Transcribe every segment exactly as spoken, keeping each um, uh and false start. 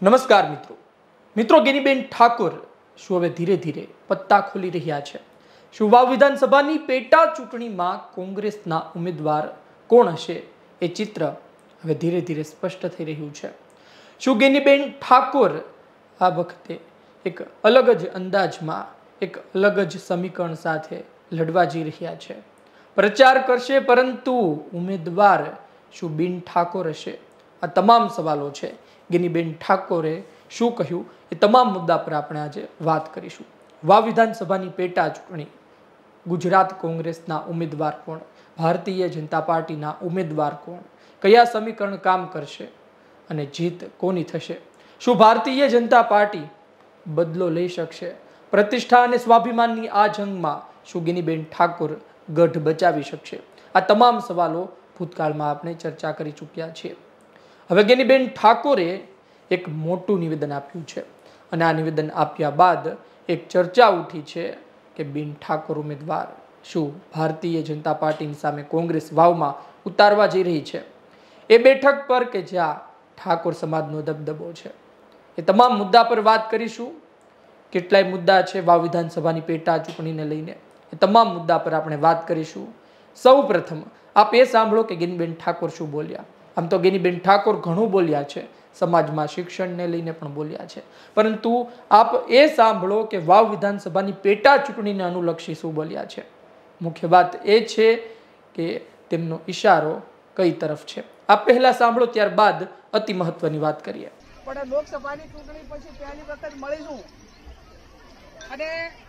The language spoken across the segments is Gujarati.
નમસ્કાર મિત્રો મિત્રો ગેનીબેન ઠાકોર શું હવે ધીરે ધીરે પત્તા ખોલી રહ્યા છે? શું વાવ વિધાનસભાની પેટા ચૂંટણીમાં કોંગ્રેસના ઉમેદવાર કોણ હશે એ ચિત્ર હવે ધીરે ધીરે સ્પષ્ટ થઈ રહ્યું છે. શું ગેનીબેન ઠાકોર આ વખતે એક અલગ જ અંદાજમાં એક અલગ જ સમીકરણ સાથે લડવા જઈ રહ્યા છે? પ્રચાર કરશે પરંતુ ઉમેદવાર શું બિન ઠાકોર હશે? આ તમામ સવાલો છે. ગેનીબેન ઠાકોરે શું કહ્યું એ તમામ મુદ્દા પર આપણે આજે વાત કરીશું. વાવ વિધાનસભાની પેટા ચૂંટણી, ગુજરાત કોંગ્રેસના ઉમેદવાર કોણ, ભારતીય જનતા પાર્ટીના ઉમેદવાર કોણ, કયા સમીકરણ કામ કરશે અને જીત કોની થશે? શું ભારતીય જનતા પાર્ટી બદલો લઈ શકશે? પ્રતિષ્ઠા અને સ્વાભિમાનની આ જંગમાં શું ગેનીબેન ઠાકોર ગઢ બચાવી શકશે? આ તમામ સવાલો ભૂતકાળમાં આપણે ચર્ચા કરી ચૂક્યા છીએ. હવે ગેનીબેન ઠાકોરે એક મોટું નિવેદન આપ્યું છે અને આ નિવેદન આપ્યા બાદ એક ચર્ચા ઉઠી છે કે બિન ઠાકોર ઉમેદવાર શું ભારતીય જનતા પાર્ટીની સામે કોંગ્રેસ વાવમાં ઉતારવા જઈ રહી છે? એ બેઠક પર કે જ્યાં ઠાકોર સમાજનો દબદબો છે, એ તમામ મુદ્દા પર વાત કરીશું. કેટલાય મુદ્દા છે વાવ વિધાનસભાની પેટા ચૂંટણીને લઈને, એ તમામ મુદ્દા પર આપણે વાત કરીશું. સૌ પ્રથમ આપ એ સાંભળો કે ગેનીબેન ઠાકોર શું બોલ્યા. આમ તો ગેનીબેન ઠાકોર ઘણું બોલ્યા છે, સમાજમાં શિક્ષણને લઈને પણ બોલ્યા છે, પરંતુ આપ એ સાંભળો કે વાવ વિધાનસભાની પેટા ચૂંટણીને અનુલક્ષી શું બોલ્યા છે. મુખ્ય વાત એ છે કે તેમનો ઈશારો કઈ તરફ છે. આપ પહેલા સાંભળો, ત્યારબાદ અતિ મહત્વની વાત કરીએ. પણ લોકસભાની ચૂંટણી પછી પહેલી વખત મળીશું અને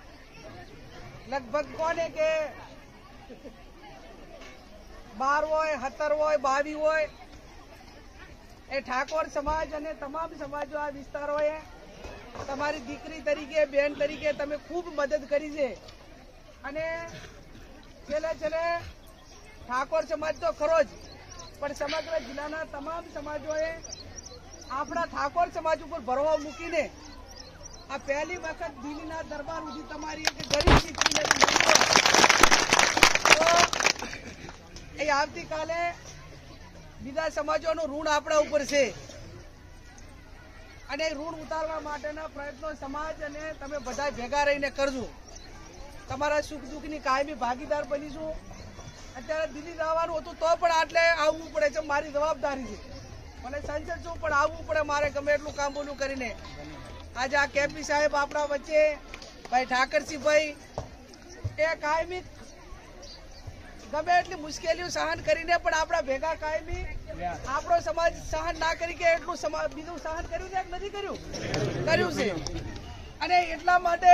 લગભગ કોને કે બાર હોય, સત્તર હોય, બાવીસ હોય, એ ઠાકોર સમાજ અને તમામ સમાજો આ વિસ્તારોએ તમારી દીકરી તરીકે, બેન તરીકે તમે ખૂબ મદદ કરી છે અને છેલ્લે છેલ્લે ઠાકોર સમાજ તો ખરો જ, પણ સમગ્ર જિલ્લાના તમામ સમાજોએ આપણા ઠાકોર સમાજ ઉપર ભરવા મૂકીને આ પહેલી વખત દિલ્હીના દરબાર સુધી તમારી એક ગરીબ દીકરીને તો એ આવતીકાલે બીજા સમાજોનું ઋણ આપણા ઉપર છે અને ઋણ ઉતારવા માટેના પ્રયત્નો સમાજ અને તમે બધા ભેગા રહીને કરજો. તમારા સુખ દુઃખની કાયમી ભાગીદાર બનીશું. અત્યારે દિલ્હી જવાનું હતું તો પણ આટલે આવવું પડે છે, મારી જવાબદારી છે. મને સંસદ છું પણ આવવું પડે મારે, ગમે એટલું કામ બોલું કરીને. આજે આ કેપી સાહેબ આપણા વચ્ચે, ભાઈ ઠાકરસિંહભાઈ, એ કાયમી ગમે એટલી મુશ્કેલીઓ સહન કરીને પણ આપણા ભેગા કાયમી આપણો સમાજ સહન ના કરી કે એટલું બીજું સહન કર્યું ને નથી કર્યું કર્યું છે. અને એટલા માટે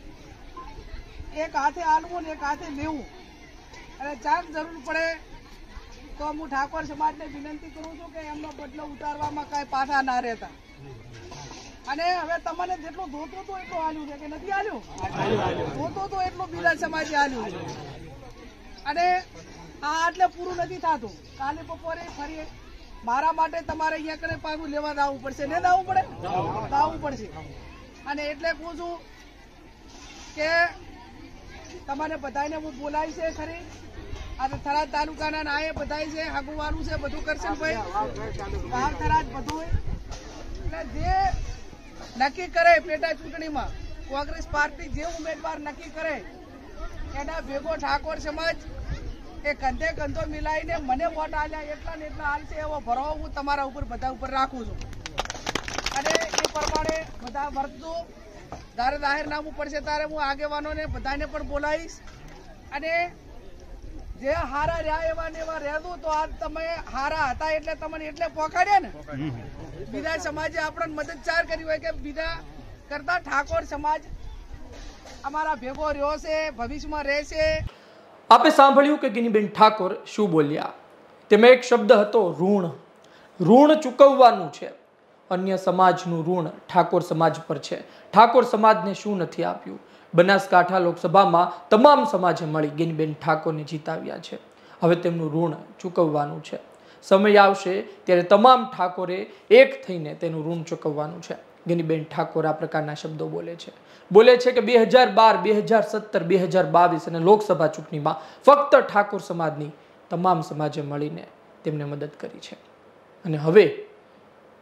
એક હાથે આલવું ને એક હાથે લેવું, અને ચાક જરૂર પડે તો હું ઠાકોર સમાજને વિનંતી કરું છું કે એમનો બદલો ઉતારવામાં કાંઈ પાછા ના રહેતા. અને હવે તમને જેટલું ધોતું હતું એટલું હાલ્યું છે કે નથી હાલ્યું? ધોતું હતું એટલું બીજા સમાજે હાલ્યું છે. અને આ આટલે પૂરું નથી થતું. કાલે બપોરે ફરી મારા માટે તમારે અહીંયા કને પાછું લેવા દાવું પડશે ને? દાવું પડે, દાવું પડશે. અને એટલે કહું છું કે તમારે બધાને હું બોલાવી છે ખરી. આ થરાદ તાલુકાના ના એ બધાય છે, આગુવાનું છે, બધું કરશે ને ભાઈ, વાવ થરાદ બધું. એટલે જે નક્કી કરે પેટા ચૂંટણીમાં કોંગ્રેસ પાર્ટી જે ઉમેદવાર નક્કી કરે એના ભેગો ઠાકોર સમાજ એ કંધે કંધો મિલાઈને મને વોટ આલ્યા એટલા ને એટલા હાલશે એવો ભરવો હું તમારા ઉપર બધા ઉપર રાખું છું. અને એ પ્રમાણે બધા વર્તજો. જ્યારે જાહેરનામું પડશે ત્યારે હું આગેવાનોને બધાને પણ બોલાવીશ. અને જે હારા રહ્યા એવા ને એવા રહેતું તો આ તમે હારા હતા એટલે તમને એટલે પોકાડ્યા ને. બીજા સમાજે આપણને મદદચાર કરી હોય કે બીજા કરતા ઠાકોર સમાજ અમારા ભેગો રહ્યો છે, ભવિષ્યમાં રહેશે. આપે સાંભળ્યું કે ગેનીબેન ઠાકોર શું બોલ્યા. તેમાં એક શબ્દ હતો ઋણ. ઋણ ચૂકવવાનું છે. અન્ય સમાજનું ઋણ ઠાકોર સમાજ પર છે. ઠાકોર સમાજને શું નથી આપ્યું? બનાસકાંઠા લોકસભામાં તમામ સમાજે મળી ગેનીબેન ઠાકોરને જીતાવ્યા છે. હવે તેમનું ઋણ ચૂકવવાનું છે. સમય આવશે ત્યારે તમામ ઠાકોરે એક થઈને તેનું ઋણ ચૂકવવાનું છે. ગેનીબેન ઠાકોર આ પ્રકારના શબ્દો બોલે છે. બોલે છે કે બે હજાર બાર, બે હજાર સત્તર, બે હજાર બાવીસ અને લોકસભા ચૂંટણીમાં ફક્ત ઠાકોર સમાજની તમામ સમાજે મળીને તેમને મદદ કરી છે. અને હવે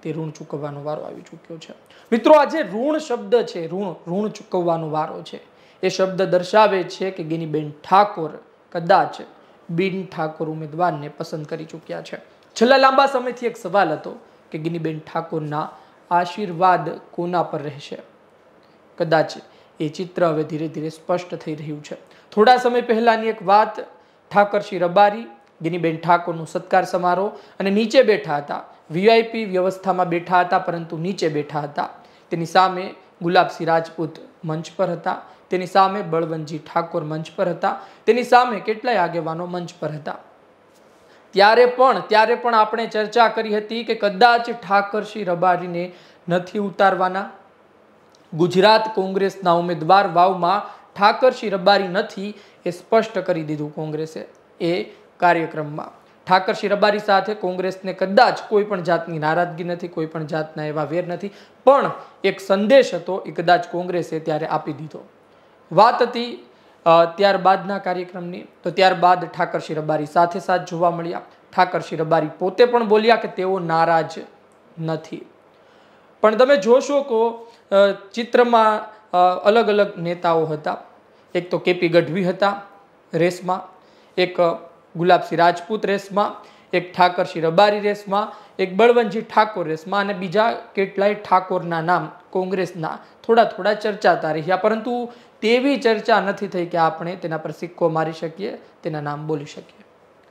તે ઋણ ચૂકવવાનો વારો આવી ચૂક્યો છે. મિત્રો, આ જે ઋણ શબ્દ છે, ઋણ ઋણ ચૂકવવાનો વારો છે, એ શબ્દ દર્શાવે છે કે ગેનીબેન ઠાકોર કદાચ બિન ઠાકોર ઉમેદવારને પસંદ કરી ચૂક્યા છે. છેલ્લા લાંબા સમયથી એક સવાલ હતો કે ગેનીબેન ઠાકોરના આશીર્વાદ કોના પર રહેશે. કદાચ એ ચિત્ર હવે ધીરે ધીરે સ્પષ્ટ થઈ રહ્યું છે. થોડા સમય પહેલાની એક વાત, ઠાકરસિંહ રબારી, ગેનીબેન ઠાકોરનો સત્કાર સમારોહ અને નીચે બેઠા હતા, વીઆઈપી વ્યવસ્થામાં બેઠા હતા, પરંતુ નીચે બેઠા હતા. તેની સામે ગુલાબસિંહ રાજપૂત મંચ પર હતા, તેની સામે બળવંતજી ઠાકોર મંચ પર હતા, તેની સામે કેટલાય આગેવાનો મંચ પર હતા. ત્યારે પણ ત્યારે પણ આપણે ચર્ચા કરી હતી કે કદાચ ઠાકરસિંહ રબારીને નથી ઉતારવાના. ગુજરાત કોંગ્રેસના ઉમેદવાર વાવમાં ઠાકરસિંહ રબારી નથી એ સ્પષ્ટ કરી દીધું કોંગ્રેસે. એ કાર્યક્રમમાં ઠાકરસિંહ રબારી સાથે કોંગ્રેસને કદાચ કોઈ પણ જાતની નારાજગી નથી, કોઈ પણ જાતના એવા વેર નથી, પણ એક સંદેશ હતો એ કદાચ કોંગ્રેસે ત્યારે આપી દીધો. વાત હતી ત્યારબાદના કાર્યક્રમની. તો ત્યારબાદ ઠાકરસિંહ રબારી સાથે સાથ જોવા મળ્યા. ઠાકરસિંહ રબારી પોતે પણ બોલ્યા કે તેઓ નારાજ નથી. પણ તમે જોશો કે ચિત્રમાં અલગ અલગ નેતાઓ હતા. એક તો કેપી ગઢવી હતા રેસમાં, એક ગુલાબસિંહ રાજપૂત રેસમાં, એક ઠાકરસિંહ રબારી રેસમાં, એક બળવંતજી ઠાકોર રેસમાં, અને બીજા કેટલાય ઠાકોરના નામ કોંગ્રેસના થોડા થોડા ચર્ચાતા રહ્યા. પરંતુ તેવી ચર્ચા નથી થઈ કે આપણે તેના પર સિક્કો મારી શકીએ, તેના નામ બોલી શકીએ.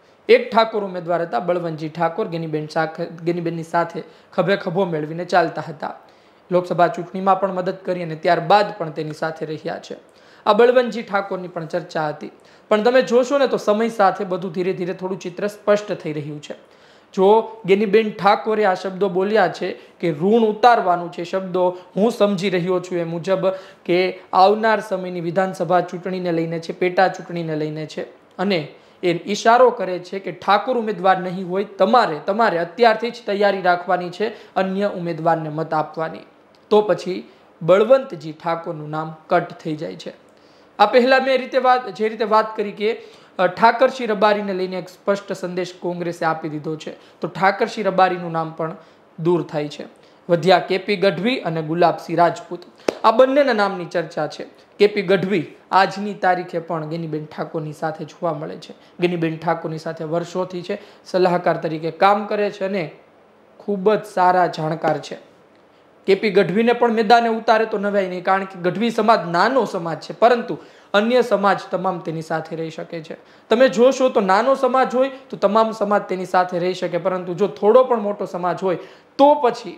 એક ઠાકોર ઉમેદવાર હતા બળવંતજી ઠાકોર, ગેનીબેન ગેનીબેનની સાથે ખભે ખભો મેળવીને ચાલતા હતા. લોકસભા ચૂંટણીમાં પણ મદદ કરી અને ત્યારબાદ પણ તેની સાથે રહ્યા છે. આ બળવંતજી ઠાકોરની પણ ચર્ચા હતી. પણ તમે જોશો ને તો સમય સાથે બધું ધીરે ધીરે થોડું ચિત્ર સ્પષ્ટ થઈ રહ્યું છે. જો ગેનીબેન ઠાકોરે આ શબ્દો બોલ્યા છે કે ઋણ ઉતારવાનું છે, શબ્દો હું સમજી રહ્યો છું એ મુજબ કે આવનાર સમયની વિધાનસભા ચૂંટણીને લઈને છે, પેટા ચૂંટણીને લઈને છે, અને એ ઈશારો કરે છે કે ઠાકોર ઉમેદવાર નહીં હોય, તમારે તમારે અત્યારથી જ તૈયારી રાખવાની છે અન્ય ઉમેદવારને મત આપવાની. તો પછી બળવંતજી ઠાકોરનું નામ કટ થઈ જાય છે. આ પહેલા મેં રીતે વાત જે રીતે વાત કરી કે ઠાકરસિંહ રબારીને લઈને એક સ્પષ્ટ સંદેશ કોંગ્રેસે આપી દીધો છે, તો ઠાકરસિંહ રબારીનું નામ પણ દૂર થાય છે. વધ્યા કેપી ગઢવી અને ગુલાબસિંહ રાજપૂત. આ બંનેના નામની ચર્ચા છે. કેપી ગઢવી આજની તારીખે પણ ગેનીબેન ઠાકોરની સાથે જોવા મળે છે. ગેનીબેન ઠાકોરની સાથે વર્ષોથી છે, સલાહકાર તરીકે કામ કરે છે અને ખૂબ જ સારા જાણકાર છે. કેપી ગઢવીને પણ મેદાને ઉતારે તો નવાય નહીં, કારણ કે ગઢવી સમાજ નાનો સમાજ છે, પરંતુ અન્ય સમાજ તમામ તેની સાથે રહી શકે છે. તમે જોશો તો નાનો સમાજ હોય તો તમામ સમાજ તેની સાથે રહી શકે, પરંતુ જો થોડો પણ મોટો સમાજ હોય તો પછી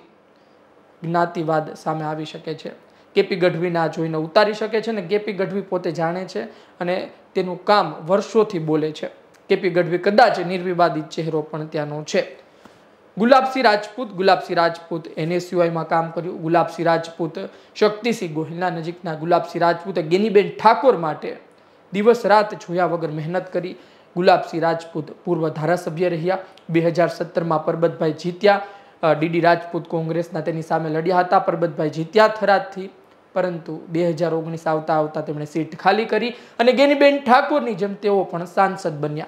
જ્ઞાતિવાદ સામે આવી શકે છે. કેપી ગઢવીને આ જોઈને ઉતારી શકે છે ને કેપી ગઢવી પોતે જાણે છે અને તેનું કામ વર્ષોથી બોલે છે. કેપી ગઢવી કદાચ નિર્વિવાદિત ચહેરો પણ ત્યાંનો છે. ગુલાબસિંહ રાજપૂત ગુલાબસિંહ રાજપૂત એનએસયુઆઈમાં કામ કર્યું. ગુલાબસિંહ રાજપૂત શક્તિસિંહ ગોહિલના નજીકના ગુલાબસિંહ રાજપૂતે ગેનીબેન ઠાકોર માટે દિવસ રાત જોયા વગર મહેનત કરી. ગુલાબસિંહ રાજપૂત પૂર્વ ધારાસભ્ય રહ્યા. બે હજાર સત્તરમાં પરબતભાઈ જીત્યા. ડીડી રાજપૂત કોંગ્રેસના તેની સામે લડ્યા હતા. પરબતભાઈ જીત્યા થરાદથી, પરંતુ બે હજાર ઓગણીસ આવતા આવતા તેમણે સીટ ખાલી કરી અને ગેનીબેન ઠાકોરની જેમ તેઓ પણ સાંસદ બન્યા.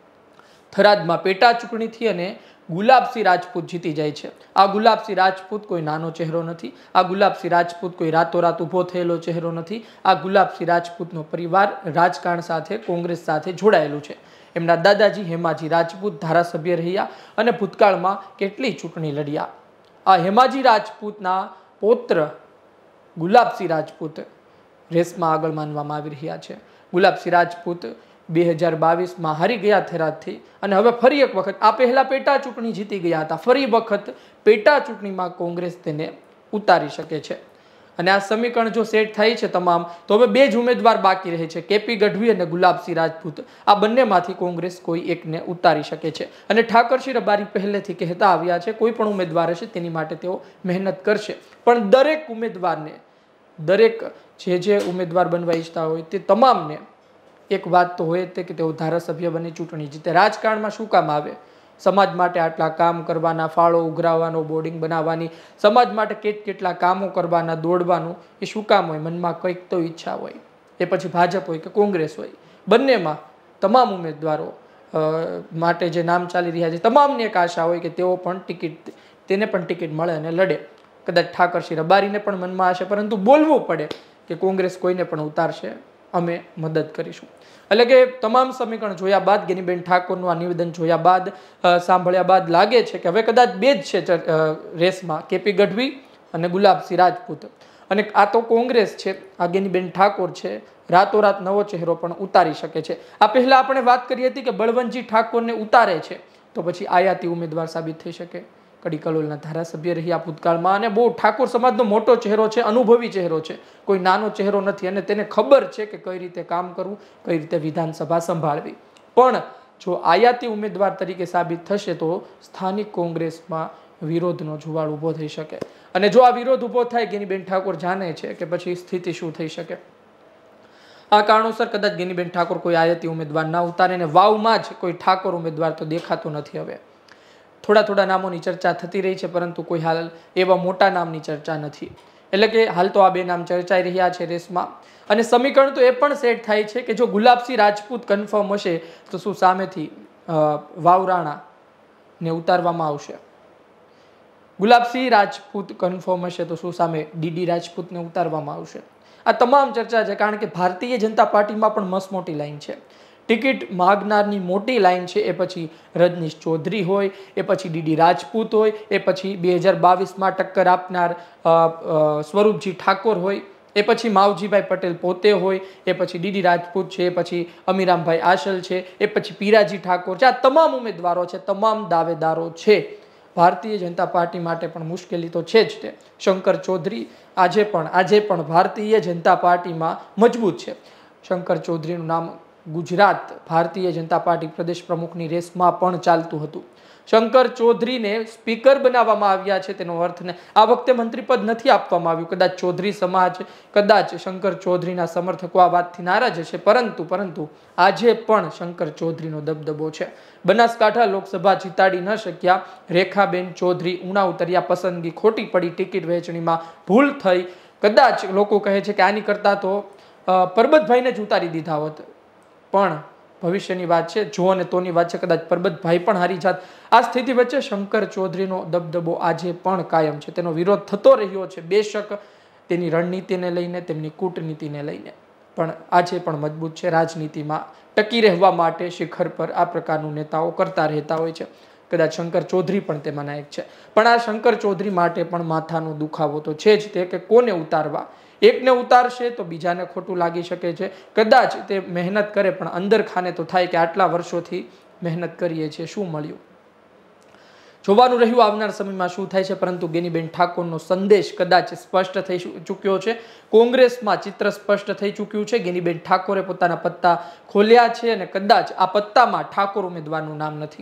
થરાદમાં પેટા ચૂંટણીથી અને ગુલાબસિંહ રાજપૂત જીતી જાય છે. આ ગુલાબસિંહ રાજપૂત કોઈ નાનો ચહેરો નથી. આ ગુલાબસિંહ રાજપૂત કોઈ રાતોરાત ઊભો થયેલો ચહેરો નથી. આ ગુલાબસિંહ રાજપૂતનો પરિવાર રાજકારણ સાથે, કોંગ્રેસ સાથે જોડાયેલું છે. એમના દાદાજી હેમાજી રાજપૂત ધારાસભ્ય રહ્યા અને ભૂતકાળમાં કેટલી ચૂંટણી લડ્યા. આ હેમાજી રાજપૂતના પૌત્ર ગુલાબસિંહ રાજપૂત રેસમાં આગળ માનવામાં આવી રહ્યા છે. ગુલાબસિંહ રાજપૂત બે હજાર બાવીસમાં હારી ગયા થરાદથી અને હવે ફરી એક વખત, આ પહેલા પેટા ચૂંટણી જીતી ગયા હતા, ફરી વખત પેટા ચૂંટણીમાં કોંગ્રેસ તેને ઉતારી શકે છે. અને આ સમીકરણ જો સેટ થાય છે તમામ, તો હવે બે જ ઉમેદવાર બાકી રહે છે, કેપી ગઢવી અને ગુલાબસિંહ રાજપૂત. આ બંનેમાંથી કોંગ્રેસ કોઈ એકને ઉતારી શકે છે. અને ઠાકરસિંહ રબારી પહેલેથી કહેતા આવ્યા છે કોઈ પણ ઉમેદવાર હશે તેની માટે તેઓ મહેનત કરશે. પણ દરેક ઉમેદવારને, દરેક જે જે ઉમેદવાર બનવા ઈચ્છતા હોય તે તમામને એક વાત તો હોય તે કે તેઓ ધારાસભ્ય બની ચૂંટણી જીતે. રાજકારણમાં શું કામ આવે? સમાજ માટે આટલા કામ કરવાના, ફાળો ઉઘરાવવાનો, બોર્ડિંગ બનાવવાની, સમાજ માટે કેટ કેટલા કામો કરવાના, દોડવાનું, એ શું કામ હોય? મનમાં કંઈક તો ઈચ્છા હોય. એ પછી ભાજપ હોય કે કોંગ્રેસ હોય, બંનેમાં તમામ ઉમેદવારો માટે જે નામ ચાલી રહ્યા છે તમામની એક આશા હોય કે તેઓ પણ ટિકિટ તેને પણ ટિકિટ મળે અને લડે. કદાચ ઠાકરસિંહ રબારીને પણ મનમાં હશે, પરંતુ બોલવું પડે કે કોંગ્રેસ કોઈને પણ ઉતારશે, અમે મદદ કરીશું. એટલે કે તમામ સમીકરણ જોયા બાદ, ગેનીબેન ઠાકોરનું આ નિવેદન જોયા બાદ, સાંભળ્યા બાદ લાગે છે કે હવે કદાચ બે જ છે રેસમાં, કેપી ગઢવી અને ગુલાબસિંહ રાજપૂત. અને આ તો કોંગ્રેસ છે, આ ગેનીબેન ઠાકોર છે, રાતોરાત નવો ચહેરો પણ ઉતારી શકે છે. આ પહેલા આપણે વાત કરી હતી કે બળવંતજી ઠાકોરને ઉતારે છે તો પછી આયાતી ઉમેદવાર સાબિત થઈ શકે. કડી કલોલના ધારાસભ્ય રહ્યા ભૂતકાળમાં, અને બહુ ઠાકોર સમાજનો મોટો ચહેરો છે, અનુભવી ચહેરો છે, કોઈ નાનો ચહેરો નથી, અને તેને ખબર છે કે કઈ રીતે કામ કરવું, કઈ રીતે વિધાનસભા સંભાળવી. પણ જો આયાતી ઉમેદવાર તરીકે સાબિત થશે તો સ્થાનિક કોંગ્રેસમાં વિરોધનો જુવાળ ઊભો થઈ શકે. અને જો આ વિરોધ ઊભો થાય, ગેનીબેન ઠાકોર જાણે છે કે પછી સ્થિતિ શું થઈ શકે. આ કારણોસર કદાચ ગેનીબેન ઠાકોર કોઈ આયાતી ઉમેદવાર ના ઉતારે, અને વાવમાં જ કોઈ ઠાકોર ઉમેદવાર તો દેખાતો નથી. હવે થોડા થોડા નામોની ચર્ચા થતી રહી છે, પરંતુ કોઈ હાલ એવા મોટા નામની ચર્ચા નથી. એટલે કે હાલ તો આ બે નામ ચર્ચાઈ રહ્યા છે રેસમાં. અને સમીકરણ તો એ પણ સેટ થાય છે કે જો ગુલાબસિંહ રાજપૂત કન્ફર્મ હશે તો શું સામેથી વાવરાણા ને ઉતારવામાં આવશે? ગુલાબસિંહ રાજપૂત કન્ફર્મ હશે તો શું સામે ડીડી રાજપૂતને ઉતારવામાં આવશે? આ તમામ ચર્ચા છે, કારણ કે ભારતીય જનતા પાર્ટીમાં પણ મસ્ત મોટી લાઈન છે. ટિકિટ માગનારની મોટી લાઈન છે. એ પછી રજનીશ ચૌધરી હોય, એ પછી ડીડી રાજપૂત હોય, એ પછી બે હજાર બાવીસમાં ટક્કર આપનાર સ્વરૂપજી ઠાકોર હોય, એ પછી માવજીભાઈ પટેલ પોતે હોય, એ પછી ડીડી રાજપૂત છે, એ પછી અમીરામભાઈ આશલ છે, એ પછી પીરાજી ઠાકોર છે. આ તમામ ઉમેદવારો છે, તમામ દાવેદારો છે. ભારતીય જનતા પાર્ટી માટે પણ મુશ્કેલી તો છે જ. તે શંકર ચૌધરી આજે પણ આજે પણ ભારતીય જનતા પાર્ટીમાં મજબૂત છે. શંકર ચૌધરીનું નામ ગુજરાત ભારતીય જનતા પાર્ટી પ્રદેશ પ્રમુખની રેસમાં પણ ચાલતું હતું. શંકર ચૌધરીને સ્પીકર બનાવવામાં આવ્યા છે, તેનો અર્થ ને આ વખતે મંત્રીપદ નથી આપવામાં આવ્યું. કદાચ ચૌધરી સમાજ, કદાચ શંકર ચૌધરીના સમર્થકો આ વાતથી નારાજ હશે, પરંતુ પરંતુ આજે પણ શંકર ચૌધરીનો દબદબો છે. બનાસકાંઠા લોકસભા જીતાડી ન શક્યા રેખાબેન ચૌધરી, ઉના ઉતર્યા, પસંદગી ખોટી પડી, ટિકિટ વહેંચણીમાં ભૂલ થઈ. કદાચ લોકો કહે છે કે આની કરતા તો પરબતભાઈને જ ઉતારી દીધા હોત, પણ ભવિષ્યની વાત છે, જો અને તોની વાત છે. કદાચ પરબતભાઈ પણ હારી જાત. આ સ્થિતિ વચ્ચે શંકર ચૌધરીનો દબદબો આજે પણ કાયમ છે. તેનો વિરોધ થતો રહ્યો છે, બેશક તેની રણનીતિને લઈને, તેમની કૂટનીતિને લઈને, પણ આજે પણ મજબૂત છે. રાજનીતિમાં ટકી રહેવા માટે શિખર પર આ પ્રકારનું નેતાઓ કરતા રહેતા હોય છે. કદાચ શંકર ચૌધરી પણ તેમાંના એક છે. પણ આ શંકર ચૌધરી માટે પણ માથાનો દુખાવો તો છે જ તે કે કોને ઉતારવા. એકને ઉતારશે તો બીજાને ખોટું લાગી શકે છે. કદાચ તે મહેનત કરે, પણ અંદર ખાને તો થાય કે આટલા વર્ષોથી મહેનત કરીએ છીએ, શું મળ્યું? જોવાનું રહ્યું આવનાર સમયમાં શું થાય છે. પરંતુ ગેનીબેન ઠાકોરનો સંદેશ કદાચ સ્પષ્ટ થઈ ચૂક્યો છે. કોંગ્રેસમાં ચિત્ર સ્પષ્ટ થઈ ચૂક્યું છે. ગેનીબેન ઠાકોરે પોતાના પત્તા ખોલ્યા છે, અને કદાચ આ પત્તામાં ઠાકોર ઉમેદવારનું નામ નથી.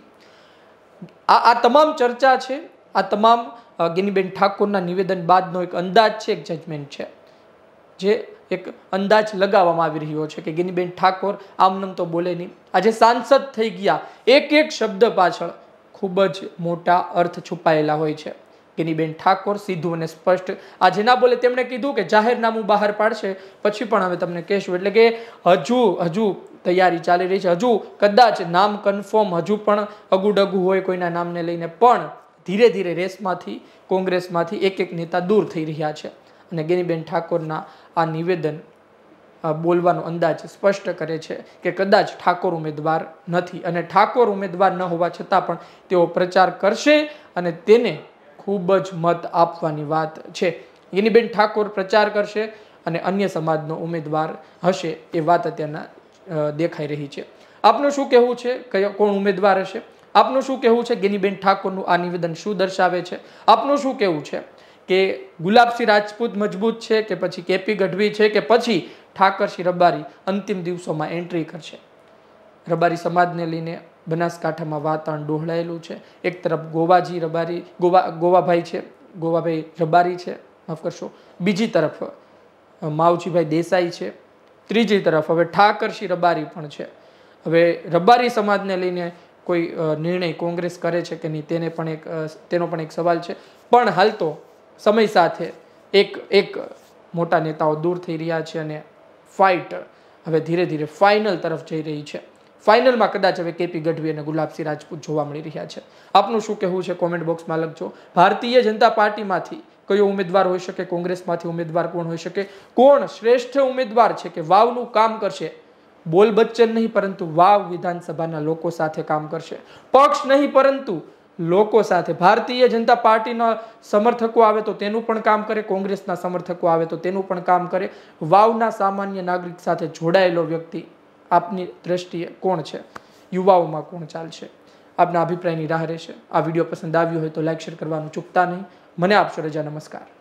આ આ તમામ ચર્ચા છે, આ તમામ ગેનીબેન ઠાકોરના નિવેદન બાદનો એક અંદાજ છે, એક જજમેન્ટ છે, જે એક અંદાજ લગાવવામાં આવી રહ્યો છે કે ગેનીબેન ઠાકોર આમનમ તો બોલે નહીં. આજે સાંસદ થઈ ગયા, એક એક શબ્દ પાછળ ખૂબ જ મોટા અર્થ છુપાયેલા હોય છે. ગેનીબેન ઠાકોર સીધું અને સ્પષ્ટ આજે ના બોલે. તેમણે કીધું કે જાહેરનામું બહાર પાડશે પછી પણ હવે તમને કહેશું. એટલે કે હજુ હજુ તૈયારી ચાલી રહી છે. હજુ કદાચ નામ કન્ફર્મ હજુ પણ અગુડગુ હોય કોઈના નામને લઈને, પણ ધીરે ધીરે રેસમાંથી, કોંગ્રેસમાંથી એક એક નેતા દૂર થઈ રહ્યા છે. અને ગેનીબેન ઠાકોરના આ નિવેદન બોલવાનો અંદાજ સ્પષ્ટ કરે છે કે કદાચ ઠાકોર ઉમેદવાર નથી, અને ઠાકોર ઉમેદવાર ન હોવા છતાં પણ તેઓ પ્રચાર કરશે અને તેને ખૂબ જ મત આપવાની વાત છે. ગેનીબેન ઠાકોર પ્રચાર કરશે અને અન્ય સમાજનો ઉમેદવાર હશે, એ વાત અત્યારના દેખાઈ રહી છે. આપનું શું કહેવું છે? કયો કોણ ઉમેદવાર હશે? આપનું શું કહેવું છે? ગેનીબેન ઠાકોરનું આ નિવેદન શું દર્શાવે છે? આપનું શું કહેવું છે કે ગુલાબસિંહ રાજપૂત મજબૂત છે કે પછી કેપી ગઢવી છે કે પછી ઠાકરસિંહ રબારી અંતિમ દિવસોમાં એન્ટ્રી કરશે? રબારી સમાજને લઈને બનાસકાંઠામાં વાતાવરણ ડહોળાયેલું છે. એક તરફ ગોવાજી રબારી ગોવા ગોવાભાઈ છે, ગોવાભાઈ રબારી છે, માફ કરશો, બીજી તરફ માવજીભાઈ દેસાઈ છે, ત્રીજી તરફ હવે ઠાકરસિંહ રબારી પણ છે. હવે રબારી સમાજને લઈને કોઈ નિર્ણય કોંગ્રેસ કરે છે કે નહીં, તેને પણ એક તેનો પણ એક સવાલ છે. પણ હાલ તો સમય સાથે એક એક મોટા નેતાઓ દૂર થઈ રહ્યા છે, અને ફાઇટ હવે ધીરે ધીરે ફાઇનલ તરફ જઈ રહી છે. ફાઇનલમાં કદાચ હવે કેપી ગઢવી અને ગુલાબસિંહ રાજપૂત જોવા મળી રહ્યા છે. આપનું શું કહેવું છે કોમેન્ટ બોક્સમાં લખજો. ભારતીય જનતા પાર્ટીમાંથી કયો ઉમેદવાર હોઈ શકે, કોંગ્રેસમાંથી ઉમેદવાર કોણ હોઈ શકે, કોણ શ્રેષ્ઠ ઉમેદવાર છે કે વાવનું કામ કરશે, બોલ બચ્ચન નહીં પરંતુ વાવ વિધાનસભાના લોકો સાથે કામ કરશે, પક્ષ નહીં પરંતુ લોકો સાથે. ભારતીય જનતા પાર્ટીના સમર્થકો આવે તો તેનું પણ કામ કરે, કોંગ્રેસના સમર્થકો આવે તો તેનું પણ કામ કરે. વાવના સામાન્ય નાગરિક સાથે જોડાયેલો વ્યક્તિ આપની દ્રષ્ટિએ કોણ છે, યુવાઓમાં કોણ ચાલશે? આપના અભિપ્રાયની રાહ રહેશે. આ વિડીયો પસંદ આવ્યો હોય તો લાઈક શેર કરવાનું ચૂકતા નહીં. મને આપશો રજા. નમસ્કાર.